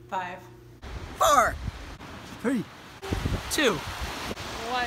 5, 4, 3, 2, 1.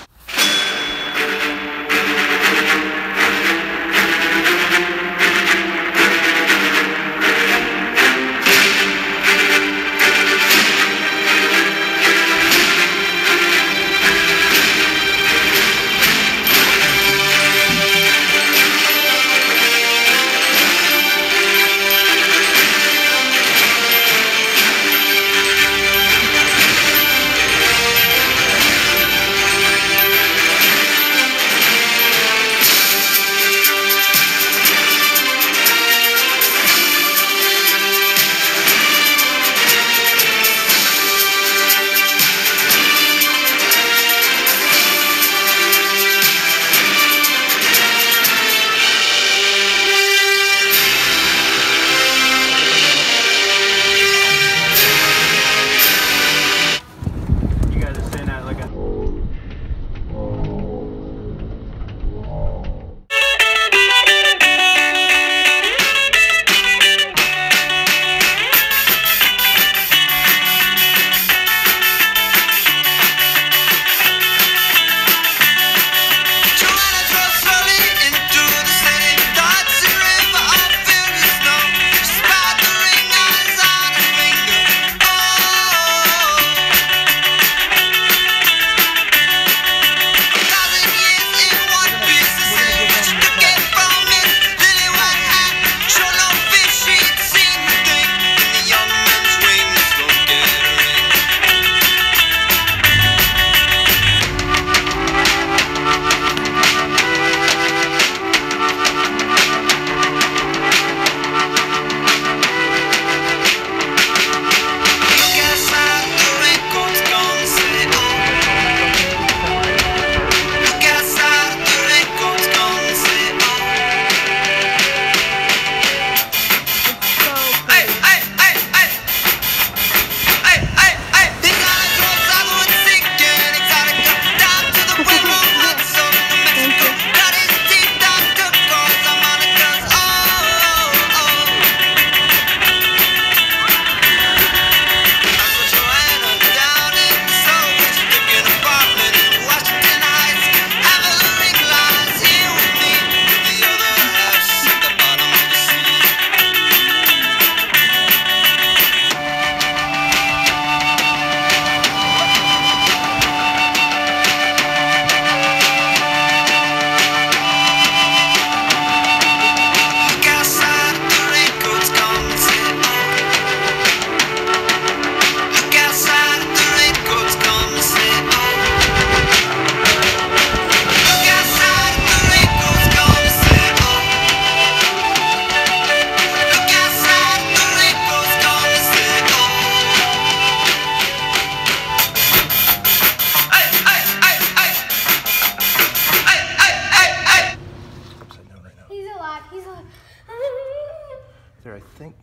There, I think.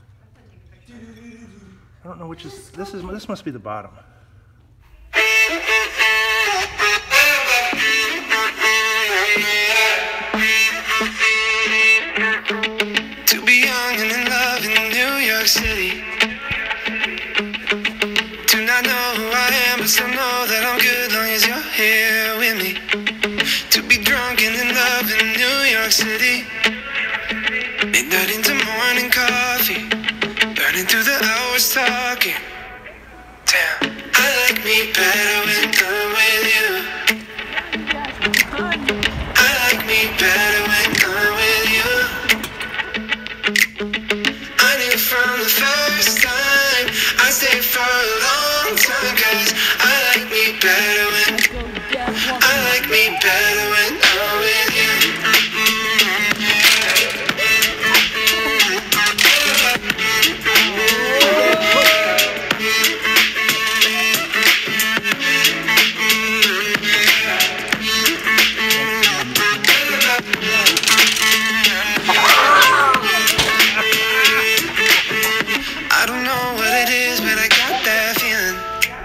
I don't know which is this. This must be the bottom. To be young and in love in New York City. Do not know who I am, but still know that I'm good long as you're here with me. To be drunk and in love in New York City. Midnight into morning coffee, burning through the hours talking. Damn, I like me better when I'm with you. I like me better when I'm with you. I knew from the first time I stayed for a long time, 'cause I like me better when I'm with you. I don't know what it is, but I got that feeling.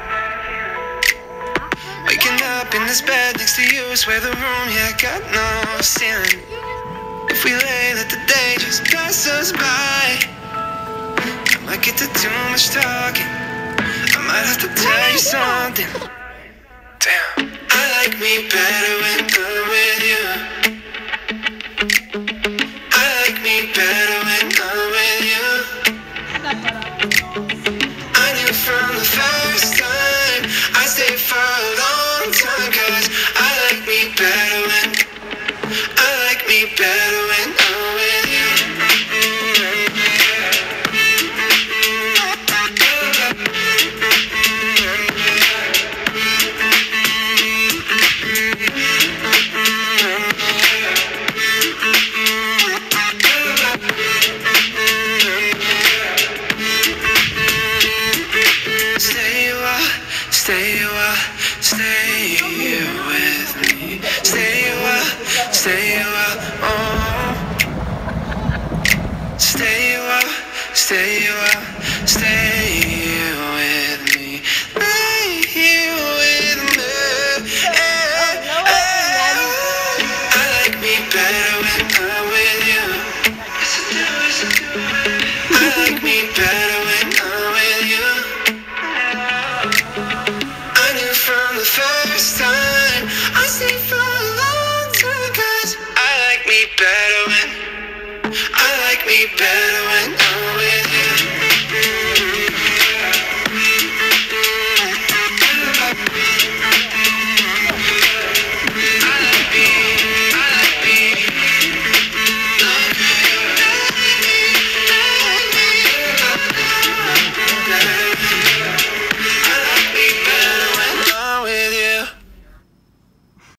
Waking up in this bed next to you, swear the room, yeah, got no ceiling. If we lay, let the day just pass us by. Got I get to too much talking. I might have to tell you something. Damn. I like me better when I'm with you. I like me better when I'm with you. I knew from the first time I stayed for a long time, 'cause I like me better when I'm with you. Stay with me. Stay a while, oh. Stay a while, stay with me. Stay with me. I like me better when I'm with you. I like me better when I'm with you. I knew from the first time I stayed for a long time, 'cause I like me better when